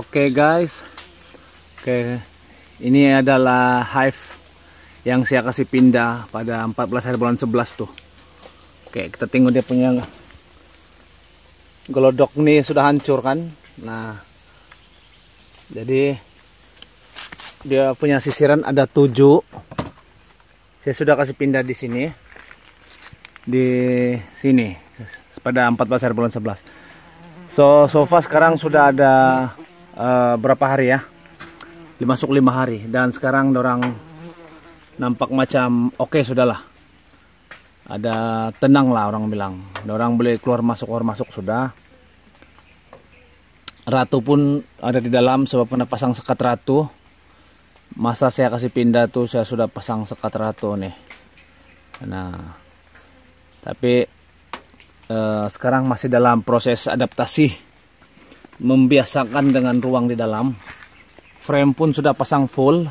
Oke guys, ini adalah hive yang saya kasih pindah pada 14 hari bulan 11 tuh. Oke, kita tengok dia punya gelodok nih sudah hancur kan. Nah, jadi dia punya sisiran ada 7. Saya sudah kasih pindah di sini, pada 14 hari bulan 11. So far sekarang sudah ada berapa hari ya? Masuk 5 hari, dan sekarang dorang nampak macam oke, sudahlah. Ada tenang lah orang bilang. Dorang boleh keluar masuk sudah. Ratu pun ada di dalam sebab pernah pasang sekat ratu. Masa saya kasih pindah tuh saya sudah pasang sekat ratu nih. Nah, tapi sekarang masih dalam proses adaptasi, membiasakan dengan ruang di dalam. Frame pun sudah pasang full.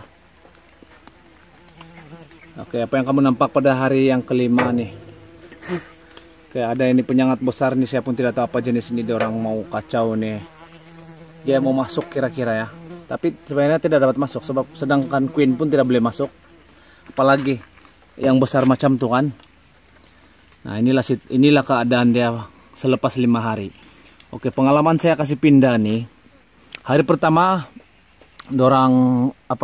Oke, apa yang kamu nampak pada hari yang kelima nih? Oke, ada ini penyengat besar nih, saya pun tidak tahu apa jenis ini. Dia orang mau kacau nih. Dia mau masuk kira-kira ya. Tapi sebenarnya tidak dapat masuk sebab sedangkan queen pun tidak boleh masuk. Apalagi yang besar macam tuh kan. Nah, inilah keadaan dia selepas 5 hari. Oke, pengalaman saya kasih pindah nih. Hari pertama dorang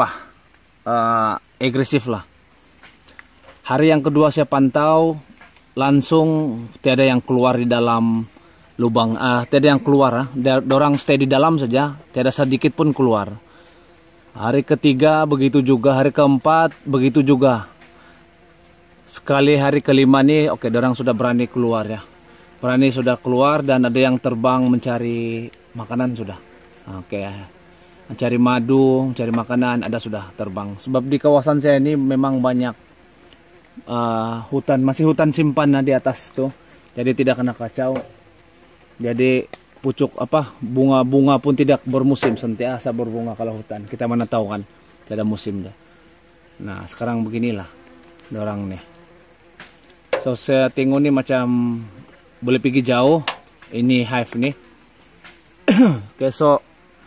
agresif lah. Hari yang kedua saya pantau langsung tiada yang keluar di dalam lubang, tiada yang keluar. Dorang stay di dalam saja, tiada sedikit pun keluar. Hari ketiga begitu juga, hari keempat begitu juga. Sekali hari kelima nih, oke, dorang sudah berani keluar ya. Berani sudah keluar dan ada yang terbang mencari makanan sudah. Oke, mencari madu, mencari makanan ada sudah terbang. Sebab di kawasan saya ini memang banyak hutan, masih hutan simpan di atas tuh. Jadi tidak kena kacau. Jadi pucuk bunga-bunga pun tidak bermusim, sentiasa berbunga kalau hutan. Kita mana tahu kan, tidak ada musim dah. Nah, sekarang beginilah dorang nih. So saya tengok nih macam boleh pergi jauh. Ini hive nih. Oke, so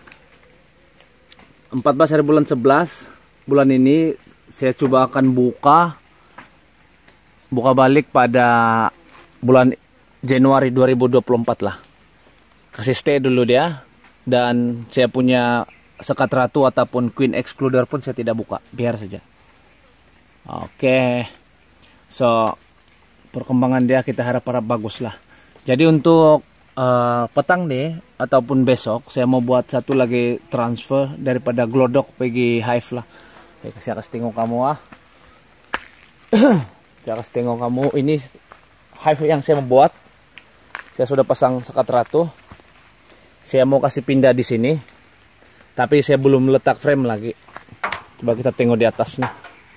14 hari bulan 11 bulan ini saya coba akan buka balik pada bulan Januari 2024 lah. Kasih stay dulu dia, dan saya punya sekat ratu ataupun queen excluder pun saya tidak buka, biar saja. Oke. So perkembangan dia kita harap bagus lah. Jadi untuk petang nih ataupun besok saya mau buat satu lagi transfer daripada glodok pergi hive lah. Oke, saya kasih tengok kamu saya kasih tengok kamu ini hive yang saya membuat. Saya sudah pasang sekat ratu. Saya mau kasih pindah di sini, tapi saya belum letak frame lagi. Coba kita tengok di atas nih.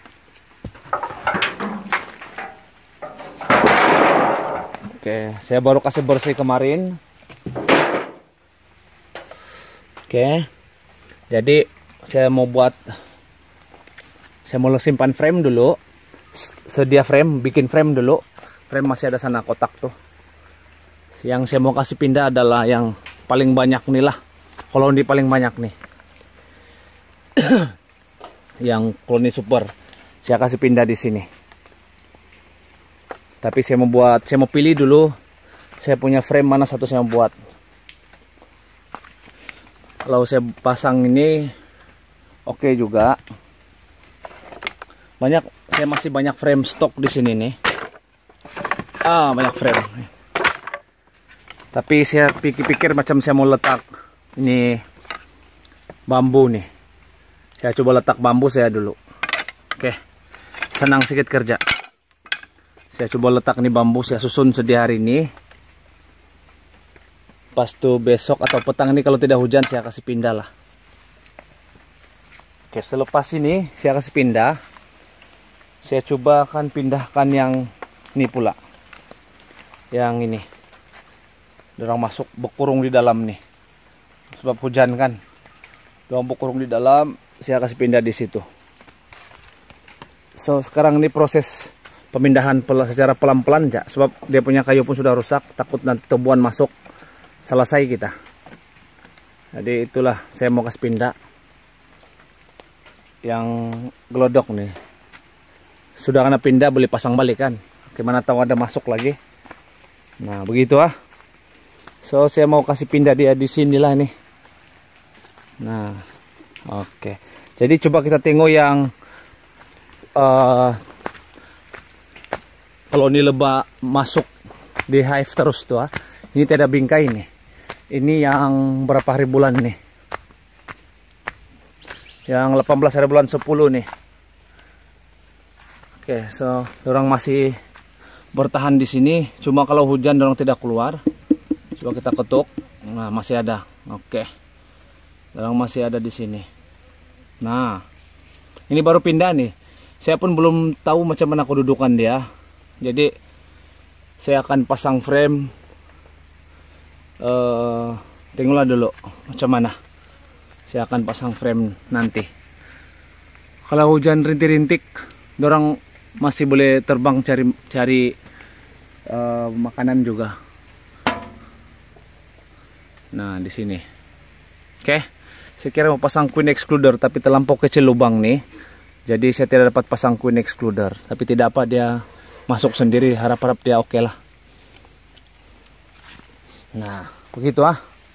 Oke, saya baru kasih bersih kemarin. Oke, jadi saya mau simpan frame dulu. Sedia frame, bikin frame dulu. Frame masih ada sana kotak tuh. Yang saya mau kasih pindah adalah yang paling banyak nih lah. Koloni paling banyak nih. Yang koloni super. Saya kasih pindah di sini. Tapi saya mau pilih dulu saya punya frame mana satu saya mau buat. Kalau saya pasang ini oke juga. Saya masih banyak frame stok di sini nih. Banyak frame. Tapi saya pikir macam saya mau letak ini bambu nih. Saya coba letak bambu saya dulu. Oke. Senang sedikit kerja. Saya coba letak nih bambu, saya susun sedia hari ini. Pas tuh besok atau petang ini kalau tidak hujan saya kasih pindah lah. Oke, selepas ini saya kasih pindah. Saya coba akan pindahkan yang ini pula. Yang ini. Dorang masuk berkurung di dalam nih. Sebab hujan kan. Dorang berkurung di dalam, saya kasih pindah di situ. So sekarang ini proses pemindahan secara pelan-pelan ya, sebab dia punya kayu pun sudah rusak, takut nanti tebuan masuk, selesai kita. Jadi itulah saya mau kasih pindah yang gelodok nih. Sudah kena pindah, boleh pasang balik kan. Gimana tahu ada masuk lagi. Nah begitu ah. So saya mau kasih pindah dia di sinilah nih. Nah oke. Jadi coba kita tengok yang kalau ini lebah masuk di hive terus tuh ah. Ini tidak bingkai nih. Ini yang berapa hari bulan nih? Yang 18 hari bulan 10 nih. Oke, so orang masih bertahan di sini. Cuma kalau hujan orang tidak keluar. Coba kita ketuk. Nah, masih ada. Oke. Orang masih ada di sini. Nah, ini baru pindah nih. Saya pun belum tahu macam mana kedudukan dia. Jadi saya akan pasang frame. Tengoklah dulu macam mana. Saya akan pasang frame nanti. Kalau hujan rintik-rintik, dorang masih boleh terbang cari makanan juga. Nah di sini. Oke, saya kira mau pasang queen excluder tapi terlampau kecil lubang nih. Jadi saya tidak dapat pasang queen excluder. Tapi tidak apa, dia masuk sendiri. Harap-harap dia oke lah. Nah, begitu ah.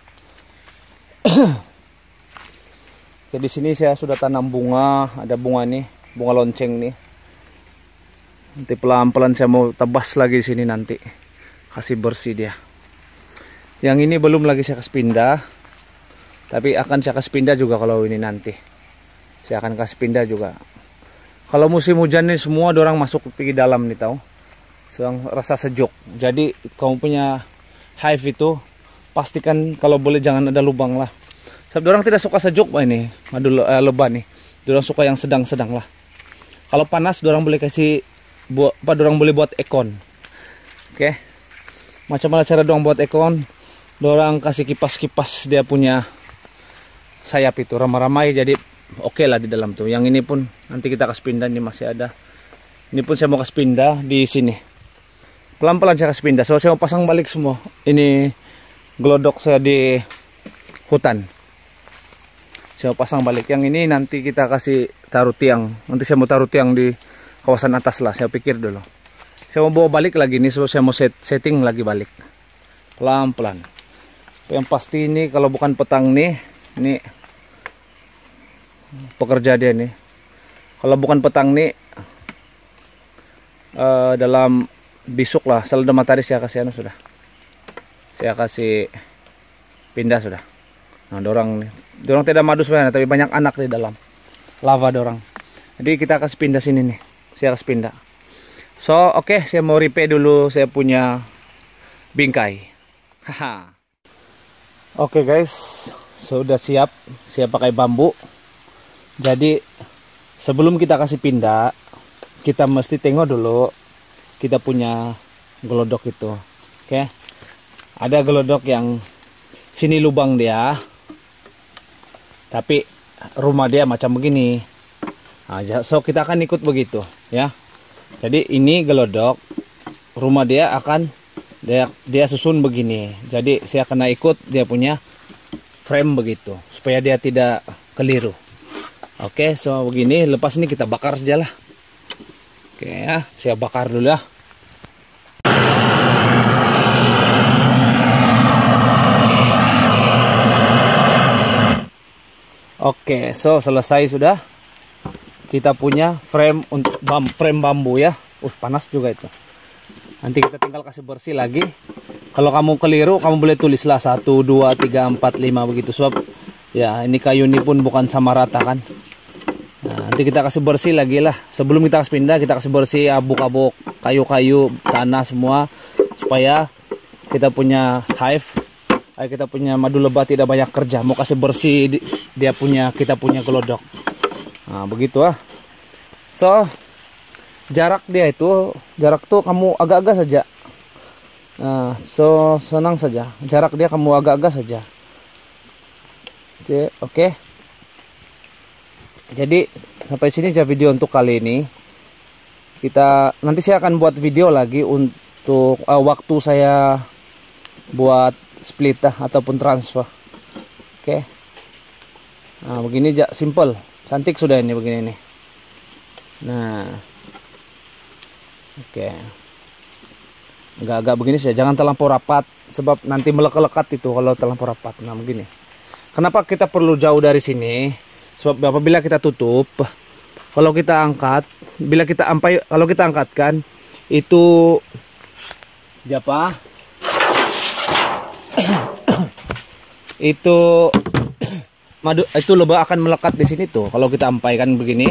Oke, di sini saya sudah tanam bunga, ada bunga nih, bunga lonceng nih. Nanti pelan-pelan saya mau tebas lagi di sini nanti. Kasih bersih dia. Yang ini belum lagi saya kasih pindah. Tapi akan saya kasih pindah juga kalau ini nanti. Saya akan kasih pindah juga. Kalau musim hujan nih semua orang masuk pergi dalam nih tahu. Sedang rasa sejuk. Jadi kamu punya hive itu pastikan kalau boleh jangan ada lubang lah. Sebab orang tidak suka sejuk Pak ini, lebah nih. Orang suka yang sedang-sedang lah. Kalau panas orang boleh kasih orang boleh buat ekon. Oke. Macam mana cara orang buat ekon? Orang kasih kipas-kipas dia punya sayap itu ramai-ramai jadi oke lah di dalam tuh. Yang ini pun nanti kita kasih pindah, ini masih ada. Ini pun saya mau kasih pindah di sini. Pelan-pelan saya kasih pindah. So saya mau pasang balik semua. Ini gelodok saya di hutan. Saya mau pasang balik. Yang ini nanti kita kasih taruh tiang. Nanti saya mau taruh tiang di kawasan atas lah. Saya pikir dulu. Saya mau bawa balik lagi nih. So saya mau setting lagi balik. Pelan-pelan. Yang pasti ini kalau bukan petang nih. Ini pekerja dia nih. Kalau bukan petang nih. Dalam besok lah, selada matahari saya kasih sudah. Saya kasih pindah sudah. Nah, dorang tidak madu sebenarnya, tapi banyak anak di dalam lava dorang. Jadi kita kasih pindah sini nih. Saya kasih pindah. So, oke, saya mau repair dulu saya punya bingkai. Haha. Oke guys, sudah siap. Saya pakai bambu. Jadi sebelum kita kasih pindah, kita mesti tengok dulu kita punya gelodok itu. Oke. Ada gelodok yang sini lubang dia. Tapi rumah dia macam begini. Nah, so kita akan ikut begitu, ya. Jadi ini gelodok, rumah dia akan dia susun begini. Jadi saya kena ikut dia punya frame begitu supaya dia tidak keliru. Oke, so begini, lepas ini kita bakar saja lah. Oke ya, saya bakar dulu ya. Oke, so selesai sudah. Kita punya frame untuk frame bambu ya. Panas juga itu. Nanti kita tinggal kasih bersih lagi. Kalau kamu keliru, kamu boleh tulislah 1, 2, 3, 4, 5 begitu. Sebab ya ini kayu ini pun bukan sama rata kan. Nah, nanti kita kasih bersih lagi lah. Sebelum kita kasih pindah, kita kasih bersih abuk-abuk, kayu-kayu, tanah semua. Supaya kita punya hive, kita punya madu lebah tidak banyak kerja. Mau kasih bersih kita punya gelodok. Nah begitu ah. So jarak dia itu, jarak tuh kamu agak-agak saja. Nah, so senang saja. Jarak dia kamu agak-agak saja. Oke. Jadi sampai sini aja video untuk kali ini. Nanti saya akan buat video lagi untuk waktu saya buat split ataupun transfer. Oke. Nah, begini aja, simple. Cantik sudah ini begini nih. Nah. Oke. Agak-agak begini saja, jangan terlampau rapat sebab nanti melekat-lekat itu kalau terlampau rapat. Nah, begini. Kenapa kita perlu jauh dari sini? Sebab apabila kita tutup, kalau kita angkat, kalau kita angkatkan itu apa? itu lebah akan melekat di sini tuh. Kalau kita ampaikan begini,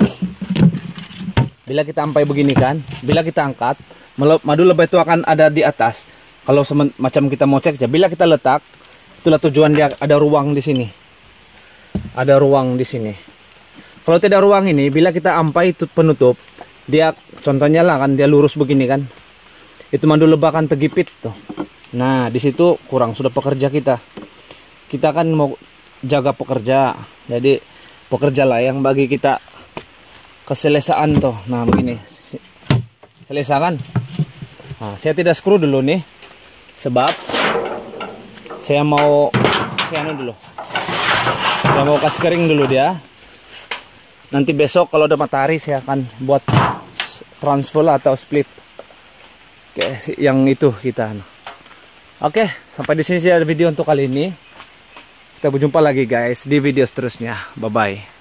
bila kita ampai begini kan, bila kita angkat, madu lebah itu akan ada di atas. Kalau macam kita mau cek aja, bila kita letak, itulah tujuan dia, ada ruang di sini. Ada ruang di sini. Kalau tidak ruang ini, bila kita ampai itu penutup, dia contohnya lah kan dia lurus begini kan. Itu madu lebah akan tergipit tuh. Nah, di situ kurang sudah pekerja kita. Kita kan mau jaga pekerja. Jadi pekerja lah yang bagi kita keselesaan tuh. Nah, begini. Selesai kan? Nah, saya tidak screw dulu nih. Sebab saya mau dulu. Saya mau kasih kering dulu dia. Nanti besok kalau ada matahari saya akan buat transfer atau split. Oke, yang itu kita. Oke, sampai di sini saja video untuk kali ini. Kita berjumpa lagi guys di video seterusnya. Bye bye.